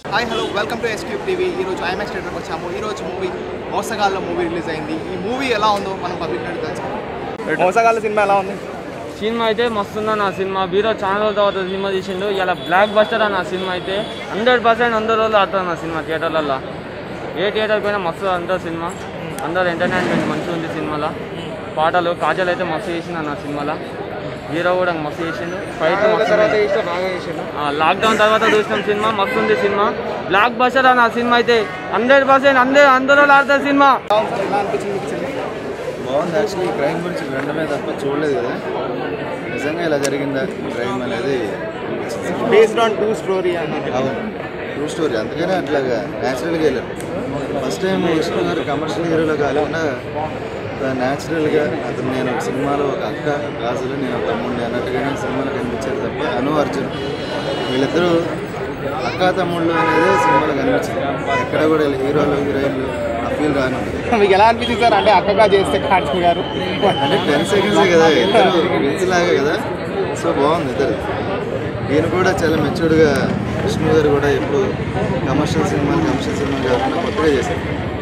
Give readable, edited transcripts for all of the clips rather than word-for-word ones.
Hi hello welcome to S cube TV. ఈరోజు IMAX థియేటర్కి వచ్చాము. ఈరోజు మూవీ మోసగాళ్ళ మూవీ రిలీజ్ అయింది. ఈ మూవీ ఎలా ఉందో మనం పబ్లిక్ తెలుసుకుందాం. మోసగాళ్ళ సినిమా ఎలా ఉంది? సినిమా అయితే మస్తుందా నా సినిమా. బీరో చాలా రోజుల తర్వాత సినిమా తీసిండు. ఇలా బ్లాక్ బస్టర్ నా సినిమా అయితే 100% అందరు రోజులు ఆడుతుంది నా సినిమా థియేటర్లలో. ఏ థియేటర్ పోయినా మస్తు అందరు సినిమా, అందరు ఎంటర్టైన్మెంట్ మంచిగా ఉంది సినిమాలో. పాటలు కాజల్ అయితే మస్తు చేసిండు నా సినిమాలో. హీరో కూడా మస్తు చేసిండు. ఫైట్ లాక్డౌన్ తర్వాత చూసినాం సినిమా, మస్తు ఉంది సినిమా. బ్లాక్ బస్టర్ నా సినిమా అయితే 100% అందరూ ఆడుతారు సినిమా. బాగుంది. యాక్చువల్లీ క్రైమ్ గురించి వినడమే తప్ప చూడలేదు కదా, నిజంగా ఇలా జరిగిందా క్రైమ్ అనేది. Based on true story. అవును, ట్రూ స్టోరీ. అందుకనే అట్లాగా న్యాచురల్గా వెళ్ళారు. ఫస్ట్ టైం విష్ణు గారు కమర్షియల్ హీరోలో కాకుండా న్యాచురల్గా అతను నేను సినిమాలో ఒక అక్క రాజులు నేను తమ్ముడిని అన్నట్టుగానే సినిమాలో కనిపించారు తప్ప అను అర్జున్ వీళ్ళిద్దరూ అక్క తమ్ముళ్ళు అనేది సినిమాలో కనిపించింది. ఎక్కడ కూడా హీరోలు హీరోయిన్లు ఆ ఫీల్ రాను. మీకు ఎలా అనిపించింది సార్? అంటే అక్కగా చేస్తే కార్తీక్ గారు అంటే 10 seconds కదా, ఇద్దరు రీల్స్ లాగా కదా. సో బాగుంది ఇద్దరు. ఈయన కూడా చాలా మెచ్యూర్డ్గా, విష్ణు గారు కూడా ఎప్పుడు కమర్షియల్ సినిమాలు కాకుండా కొత్తగా చేశారు.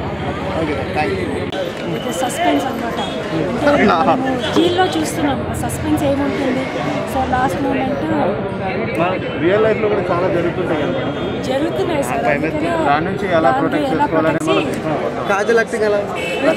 సస్పెన్స్ అనమాట. జీల్లో చూస్తున్నాం సస్పెన్స్ ఏముంటుంది. సో లాస్ట్ మూమెంట్ రియల్ లైఫ్లో కూడా చాలా జరుగుతుంటాయి జరుగుతున్నాయి సార్. దాని నుంచి ఎలా ప్రొటెక్ట్ చేసుకోవాలని కాజల్ యాక్టింగ్ ఎలా?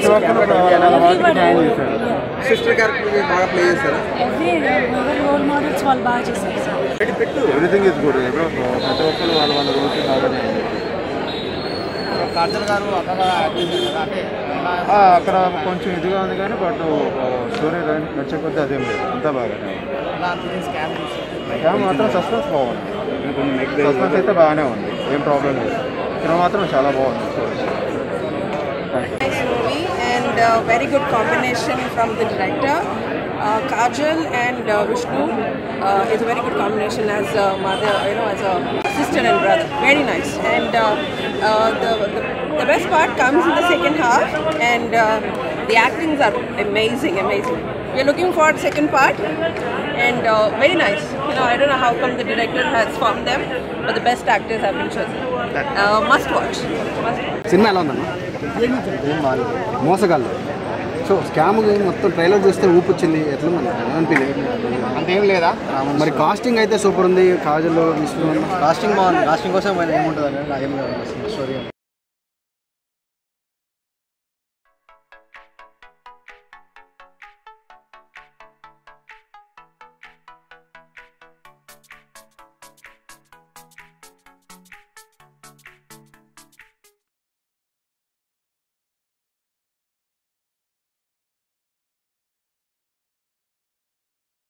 సిస్టర్ క్యారెక్టర్ బాగా ప్లే చేశారు. ఎవరి రోల్ మోడల్స్ వాళ్ళు బాగా చేశారు సార్. Everything is good. ప్రతి ఒక్కరు వాళ్ళ రోల్కి బాగానే ఉంది. కాజల్ గారు అక్కగా యాక్టింగ్ చేశారు. అంటే అక్కడ కొంచెం ఇదిగా ఉంది కానీ బట్ స్టోరీ నచ్చకపోతే అదేం లేదు, అంతా బాగానే ఉంది. స్కామ్ మాత్రం సస్పెన్స్ బాగుంది. సస్పెన్స్ అయితే బాగానే ఉంది, ఏం ప్రాబ్లం లేదు. సినిమా మాత్రం చాలా బాగుంది. Nice movie and very good combination from the director. Kajal and Vishnu is a very good combination as a mother, as a sister and brother. Very nice. And the best part comes in the second half, and the actings are amazing. We are looking for the second part, and very nice. I don't know how come the director has formed them, but the best actors have been chosen. Must watch. సినిమా ఎలా ఉందన్న? మోసగాళ్ళు so scam మొత్తం trailer చూస్తే ఊపొచ్చింది. ఎట్లా అనిపించింది? అంతేం లేదా? మరి కాస్టింగ్ అయితే సూపర్ ఉంది. కాజల్, విష్ణు కాస్టింగ్ బాగుంది. కాస్టింగ్ కోసం ఏముంటుంది? స్టోరీ